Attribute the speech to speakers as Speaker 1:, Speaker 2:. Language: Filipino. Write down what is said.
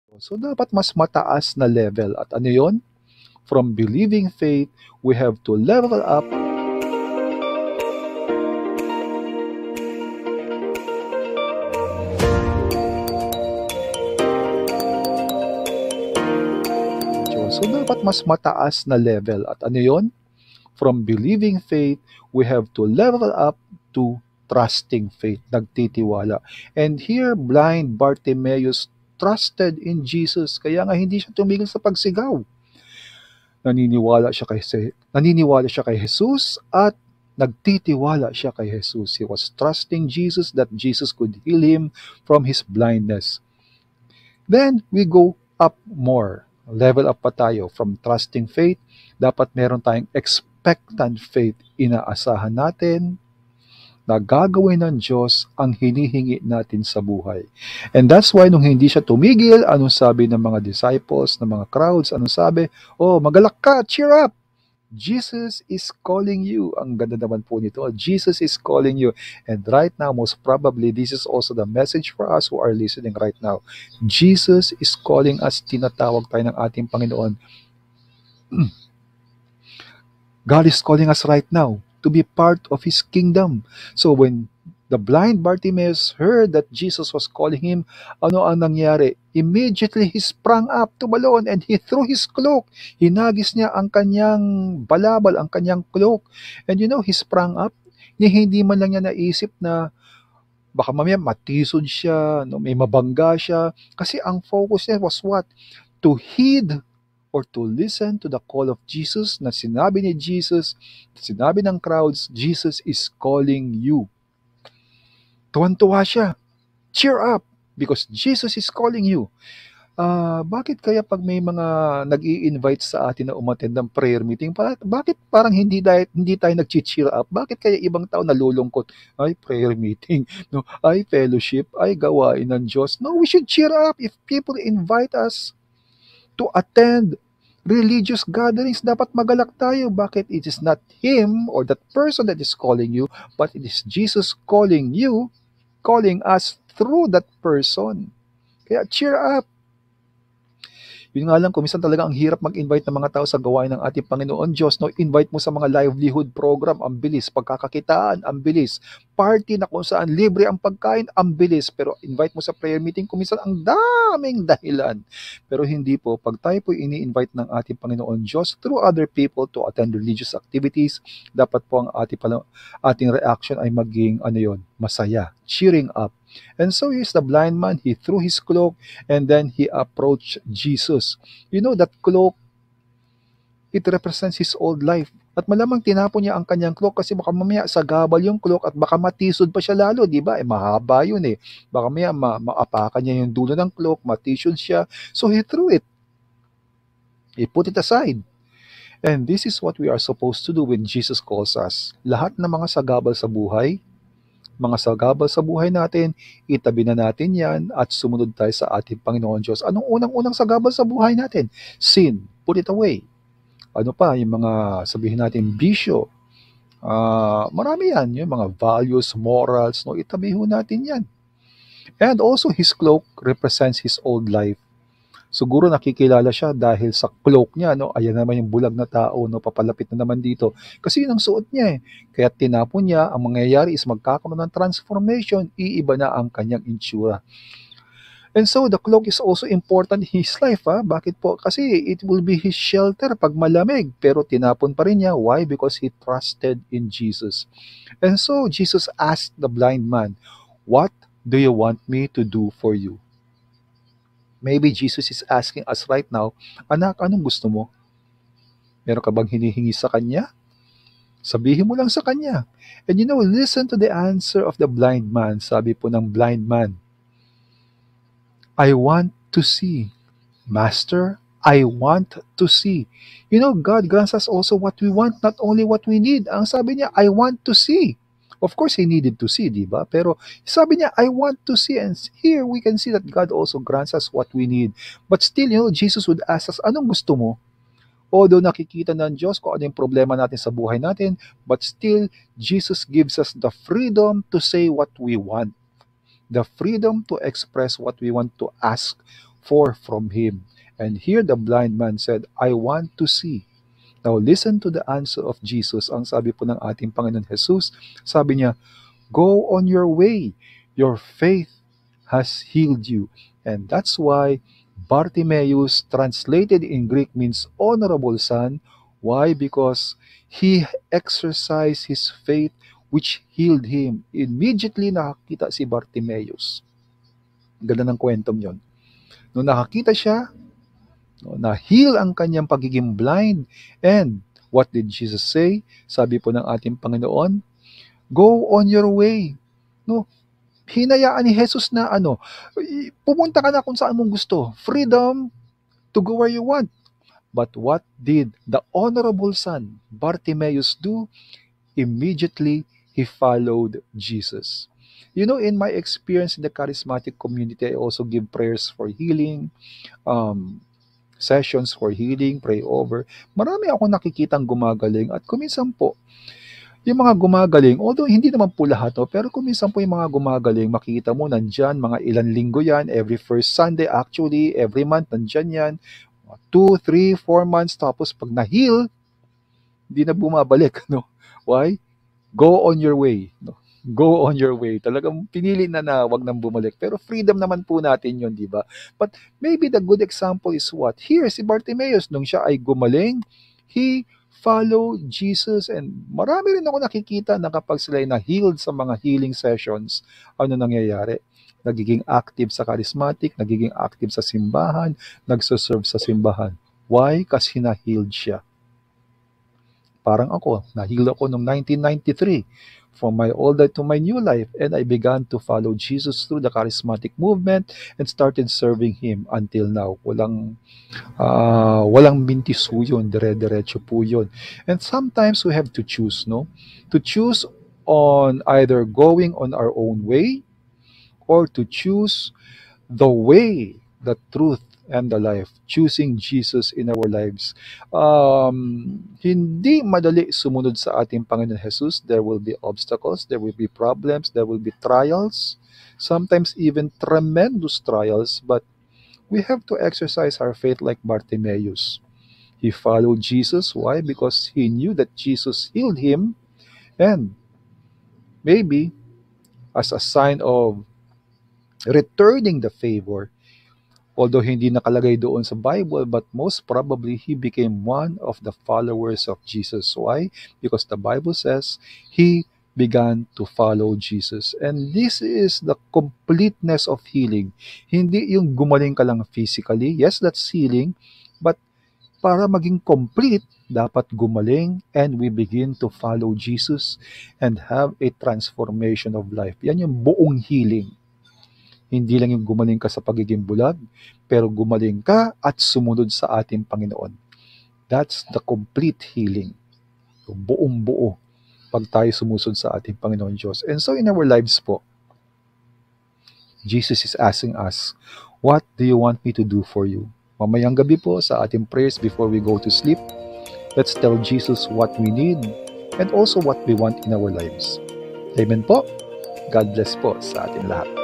Speaker 1: So dapat mas mataas na level. At ano yon? From believing faith, we have to level up. So dapat mas mataas na level. At ano yon? From believing faith, we have to level up to trusting faith, nagtitiwala. And here, blind Bartimaeus trusted in Jesus, kaya nga hindi siya tumigil sa pagsigaw. Naniniwala siya kay Jesus at nagtitiwala siya kay Jesus. He was trusting Jesus that Jesus could heal him from his blindness. Then we go up more. Level up pa tayo from trusting faith. Dapat meron tayong expectant faith. Inaasahan natin na gagawin ng Diyos ang hinihingi natin sa buhay. And that's why nung hindi siya tumigil, anong sabi ng mga disciples, ng mga crowds, anong sabi? Oh, magalak ka, cheer up! Jesus is calling you. Ang ganda naman po nito. Jesus is calling you. And right now, most probably, this is also the message for us who are listening right now. Jesus is calling us. Tinatawag tayo ng ating Panginoon. God is calling us right now to be part of His kingdom. So when the blind Bartimaeus heard that Jesus was calling him, ano ang nangyari? Immediately he sprang up, tumalon, and he threw his cloak. Hinagis niya ang kanyang balabal, ang kanyang cloak. And you know, he sprang up. Hindi man lang niya naisip na baka mamaya matisod siya, no, may mabangga siya. Kasi ang focus niya was what? To heed or to listen to the call of Jesus na sinabi ni Jesus, sinabi ng crowds, Jesus is calling you. Tuwan-tuwa siya. Cheer up because Jesus is calling you. Bakit kaya pag may mga nag-i-invite sa atin na umattend ng prayer meeting, bakit parang hindi tayo nag-cheer up? Bakit kaya ibang tao nalulungkot? Ay, prayer meeting, no? Ay, fellowship, ay, gawain ng Diyos. No, we should cheer up if people invite us to attend religious gatherings. Dapat magalak tayo. Bakit? It is not him or that person that is calling you, but it is Jesus calling you, calling us through that person. Kaya cheer up. Yun nga lang, kuminsan talaga ang hirap mag-invite ng mga tao sa gawain ng ating Panginoon Diyos. No? Invite mo sa mga livelihood program, ang bilis. Pagkakakitaan, ang bilis. Party na kung saan libre ang pagkain, ang bilis. Pero invite mo sa prayer meeting, kuminsan ang daming dahilan. Pero hindi po, pag tayo po ini-invite ng ating Panginoon Diyos through other people to attend religious activities, dapat po ang ating reaction ay maging masaya, cheering up. And so here's the blind man, he threw his cloak and then he approached Jesus. You know, that cloak, it represents his old life. At malamang tinapon niya ang kanyang cloak kasi baka mamaya sagabal yung cloak at baka matisod pa siya lalo, di ba? Mahaba yun eh. Baka mamaya maapakan niya yung dulo ng cloak, matisod siya. So he threw it. He put it aside. And this is what we are supposed to do when Jesus calls us. Lahat ng mga sagabal sa buhay, natin, itabi na natin yan at sumunod tayo sa ating Panginoon Diyos. Anong unang-unang sagabal sa buhay natin? Sin. Put it away. Ano pa? Yung mga, sabihin natin, bisyo. Marami yan. Yung mga values, morals, no? Itabi ho natin yan. And also, his cloak represents his old life. Siguro nakikilala siya dahil sa cloak niya, no? Ayan naman yung bulag na tao, no? Papalapit na naman dito. Kasi yun ang suot niya eh. Kaya tinapon niya, ang mangyayari is magkakaroon ng transformation, iiba na ang kanyang itsura. And so the cloak is also important in his life. Bakit po? Kasi it will be his shelter pag malamig. Pero tinapon pa rin niya. Why? Because he trusted in Jesus. And so Jesus asked the blind man, "What do you want me to do for you?" Maybe Jesus is asking us right now, anak, anong gusto mo? Meron ka bang hinihingi sa Kanya? Sabihin mo lang sa Kanya. And you know, listen to the answer of the blind man. Sabi po ng blind man, I want to see. Master, I want to see. You know, God grants us also what we want, not only what we need. Ang sabi niya, I want to see. Of course, he needed to see, di ba? Pero sabi niya, I want to see. And here we can see that God also grants us what we need. But still, you know, Jesus would ask us, anong gusto mo? Although nakikita ng Diyos kung ano yung problema natin sa buhay natin, but still, Jesus gives us the freedom to say what we want. The freedom to express what we want, to ask forth from him. And here the blind man said, I want to see. Now listen to the answer of Jesus. Ang sabi po ng ating Panginoon Jesus, sabi niya, go on your way. Your faith has healed you. And that's why Bartimaeus, translated in Greek, means honorable son. Why? Because he exercised his faith which healed him. Immediately nakakita si Bartimaeus. Ganda ng kwentong yon. Nung nakakita siya, no, na-heal ang kanyang pagiging blind. And what did Jesus say? Sabi po ng ating Panginoon, go on your way. No, hinayaan ni Jesus na pumunta ka na kung saan mong gusto. Freedom to go where you want. But what did the honorable son, Bartimaeus, do? Immediately, he followed Jesus. You know, in my experience in the charismatic community, I also give prayers for healing, sessions for healing, pray over. Marami ako nakikitang gumagaling at kuminsan po, yung mga gumagaling, although hindi naman po lahat, no, pero kuminsan po yung mga gumagaling, makikita mo nandyan, mga ilan linggo yan, every first Sunday actually, every month nandyan yan, 2, 3, 4 months, tapos pag na-heal, hindi na bumabalik. No? Why? Go on your way. No? Go on your way. Talagang pinili na wag nang bumalik. Pero freedom naman po natin yun, di ba? But maybe the good example is what? Here, si Bartimaeus, nung siya ay gumaling, he follow Jesus, and marami rin ako nakikita na kapag sila ay na-healed sa mga healing sessions, ano nangyayari? Nagiging active sa charismatic, nagiging active sa simbahan, nagsoserve sa simbahan. Why? Kasi na-healed siya. Parang ako, na-heal ako noong 1993 from my old life to my new life, and I began to follow Jesus through the charismatic movement and started serving Him until now. Walang mintiso yun, dire-diretso po yun. And sometimes we have to choose, no? To choose on either going on our own way or to choose the way, the truth, and the life, choosing Jesus in our lives. Hindi madali sumunod sa ating Panginoon Jesus. There will be obstacles, there will be problems, there will be trials, sometimes even tremendous trials, but we have to exercise our faith like Bartimaeus. He followed Jesus. Why? Because he knew that Jesus healed him, and maybe as a sign of returning the favor, although hindi nakalagay doon sa Bible, but most probably he became one of the followers of Jesus. Why? Because the Bible says he began to follow Jesus. And this is the completeness of healing. Hindi yung gumaling ka lang physically. Yes, that's healing. But para maging complete, dapat gumaling and we begin to follow Jesus and have a transformation of life. Yan yung buong healing. Hindi lang yung gumaling ka sa pagiging bulag, pero gumaling ka at sumunod sa ating Panginoon. That's the complete healing. Yung buong buo pag tayo sumusod sa ating Panginoon Diyos. And so in our lives po, Jesus is asking us, what do you want me to do for you? Mamayang gabi po sa ating prayers before we go to sleep, let's tell Jesus what we need and also what we want in our lives. Amen po. God bless po sa ating lahat.